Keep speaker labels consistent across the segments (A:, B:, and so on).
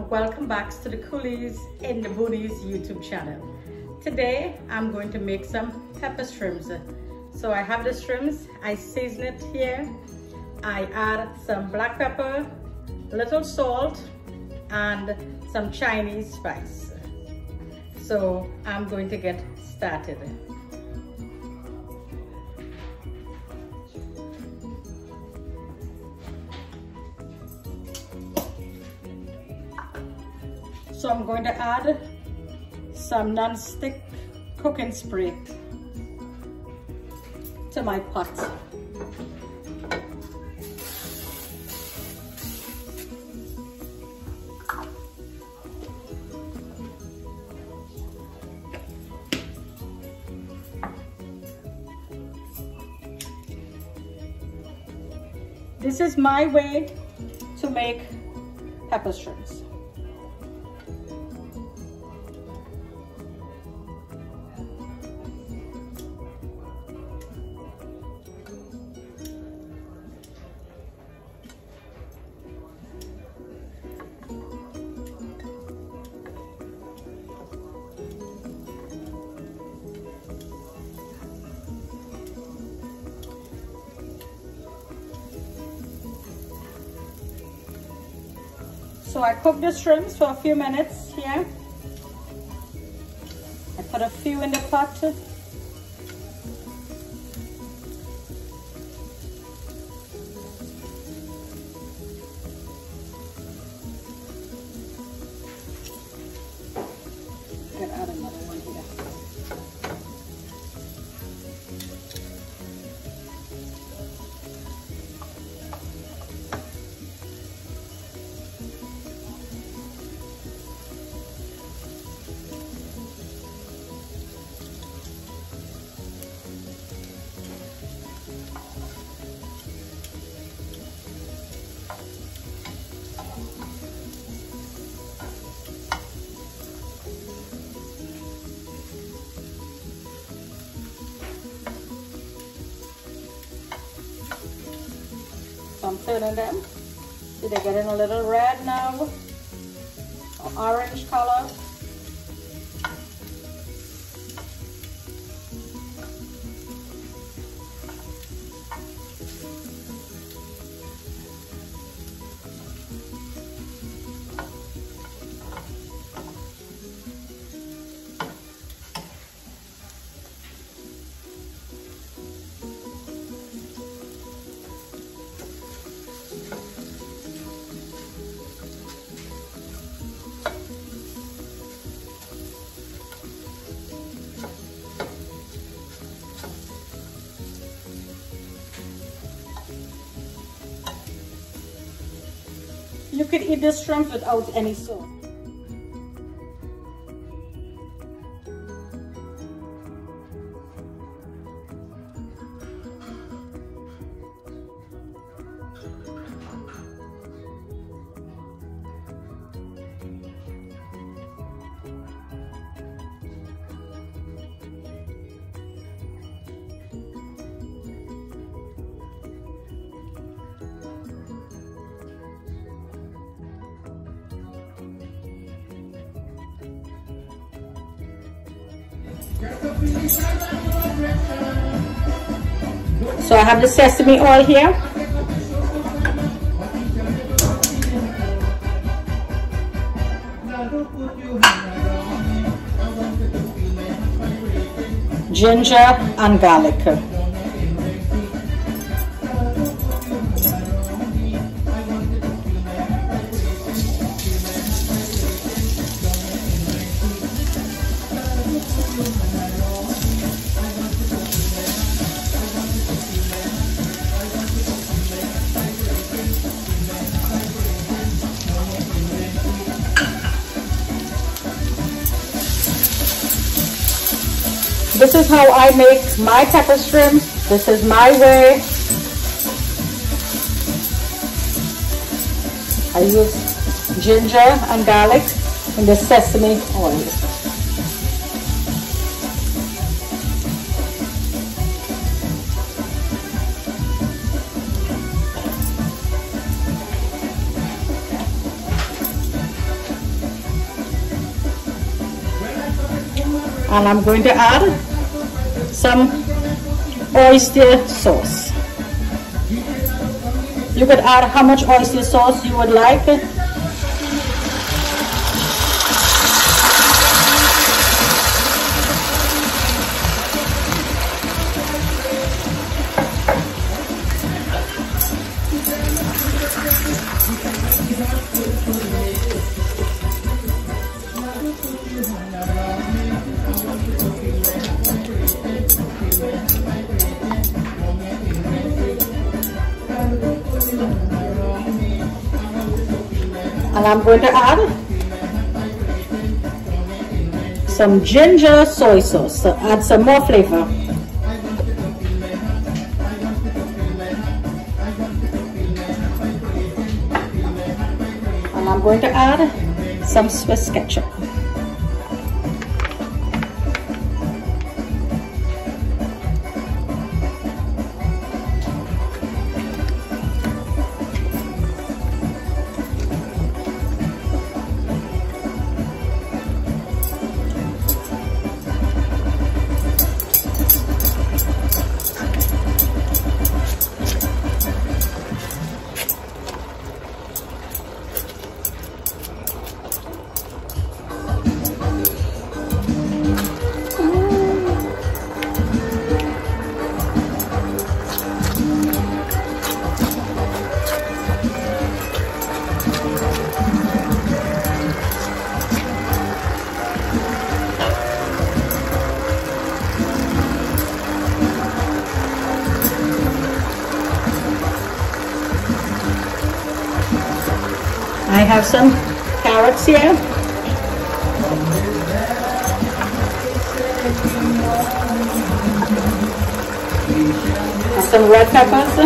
A: welcome back to the Coolies in the Booties YouTube channel. Today I'm going to make some pepper shrimps. So I have the shrimps, I season it here. I add some black pepper, little salt, and some Chinese spice. So I'm going to get started. So I'm going to add some non-stick cooking spray to my pot. This is my way to make pepper shrimps. So I cook the shrimps for a few minutes here. I put a few in the pot. Get out another one here. So I'm turning them. See, they're getting a little red now, or orange color. You could eat this shrimp without any sauce. So I have the sesame oil here. Ginger and garlic. This is how I make my pepper shrimp. This is my way. I use ginger and garlic in the sesame oil. And I'm going to add some oyster sauce. You could add how much oyster sauce you would like. And I'm going to add some ginger soy sauce to add some more flavor. And I'm going to add some Swiss ketchup. I have some carrots here. And some red peppers.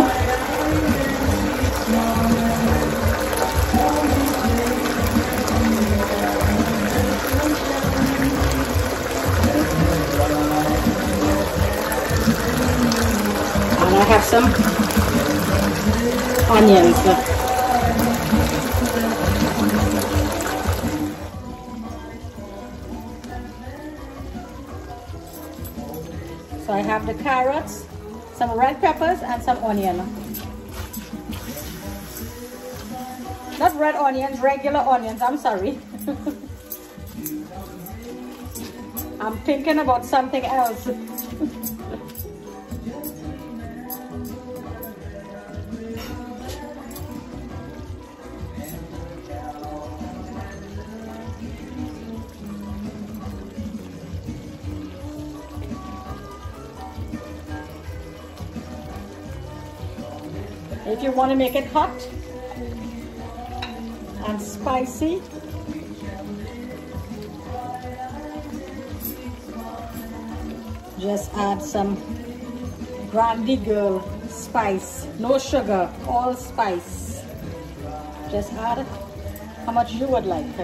A: And I have some onions. So I have the carrots, some red peppers, and some onion. Not red onions, regular onions, I'm sorry. I'm thinking about something else. If you want to make it hot and spicy, just add some brandy girl spice, no sugar, all spice. Just add how much you would like.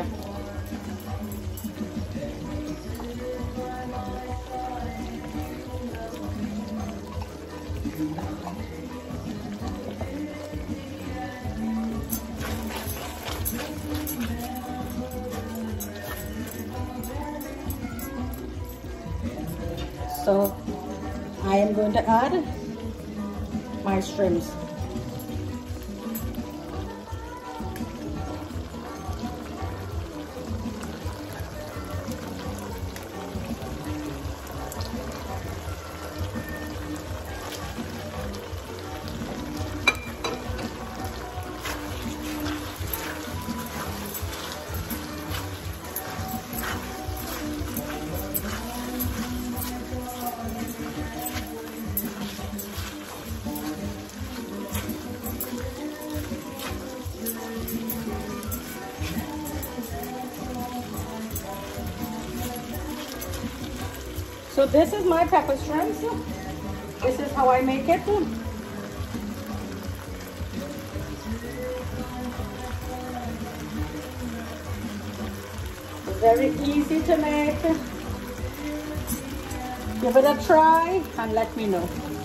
A: So I am going to add my shrimps. So this is my pepper shrimps. This is how I make it. Very easy to make. Give it a try and let me know.